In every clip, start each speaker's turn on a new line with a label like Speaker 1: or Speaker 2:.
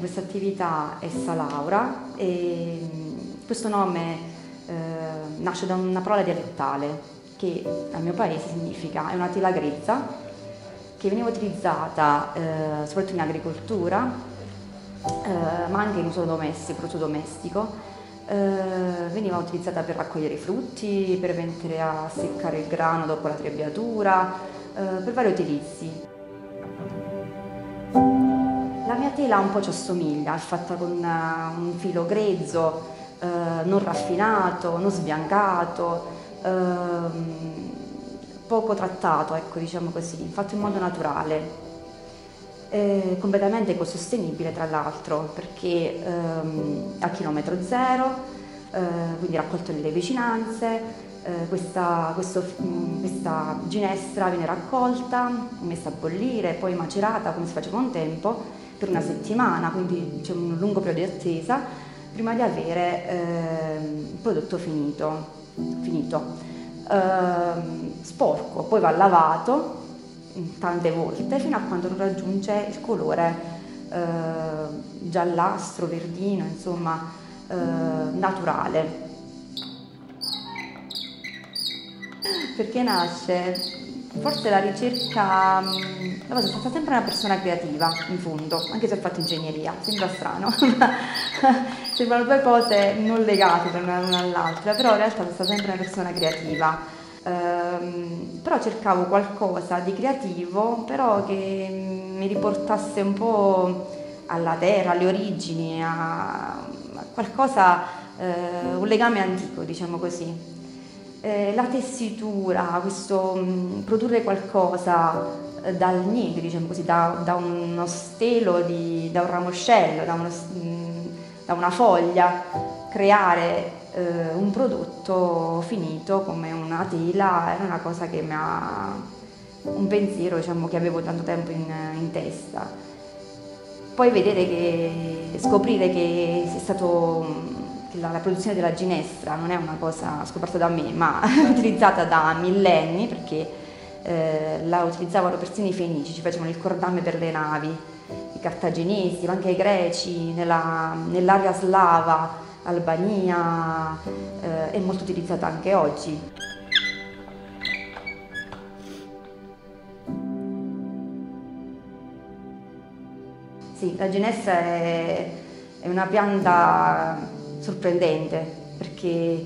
Speaker 1: questa attività è Salaura e questo nome nasce da una parola dialettale che al mio paese significa, è una tela grezza che veniva utilizzata soprattutto in agricoltura, ma anche in uso domestico, per uso domestico. Veniva utilizzata per raccogliere i frutti, per mettere a seccare il grano dopo la trebbiatura, per vari utilizzi. La mia tela un po' ci assomiglia, è fatta con un filo grezzo, non raffinato, non sbiancato, poco trattato, ecco, diciamo così, fatto in modo naturale. Completamente ecosostenibile tra l'altro, perché a chilometro zero, quindi raccolto nelle vicinanze. Questa ginestra viene raccolta, messa a bollire, poi macerata come si faceva un tempo per una settimana, quindi c'è un lungo periodo di attesa prima di avere il prodotto finito. Sporco, poi va lavato tante volte fino a quando non raggiunge il colore giallastro, verdino, insomma, naturale. Perché nasce? Forse la ricerca, non lo so, sono stata sempre una persona creativa, in fondo, anche se ho fatto ingegneria, sembra strano, sembrano due cose non legate l'una all'altra, però in realtà sono stata sempre una persona creativa. Però cercavo qualcosa di creativo, però che mi riportasse un po' alla terra, alle origini, a qualcosa, un legame antico, diciamo così. La tessitura, questo produrre qualcosa dal niente, diciamo così, da uno stelo, da un ramoscello, da una foglia, creare un prodotto finito come una tela era una cosa che mi ha, un pensiero, diciamo, che avevo tanto tempo in testa. Poi scoprire che è stato la produzione della ginestra non è una cosa scoperta da me, ma utilizzata da millenni, perché la utilizzavano persino i fenici, ci facevano il cordame per le navi, i cartaginesi, ma anche i greci, nell'area slava, Albania, è molto utilizzata anche oggi. Sì, la ginestra è una pianta sorprendente perché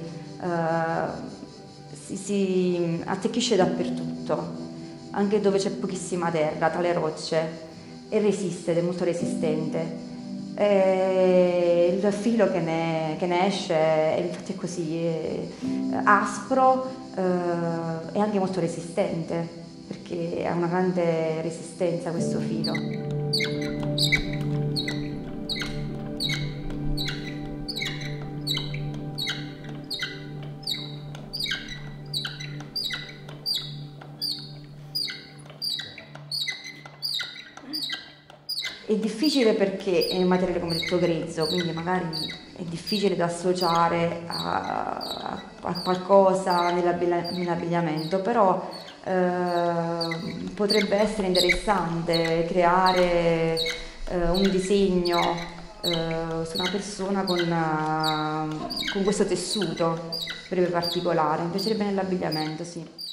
Speaker 1: si attecchisce dappertutto, anche dove c'è pochissima terra, tra le rocce, e resiste ed è molto resistente. Il filo che ne esce infatti è così, è aspro e anche molto resistente, perché ha una grande resistenza questo filo. È difficile perché è un materiale, come detto, grezzo, quindi magari è difficile da associare a qualcosa nell'abbigliamento, però potrebbe essere interessante creare un disegno su una persona con questo tessuto breve particolare. Mi piacerebbe nell'abbigliamento, sì.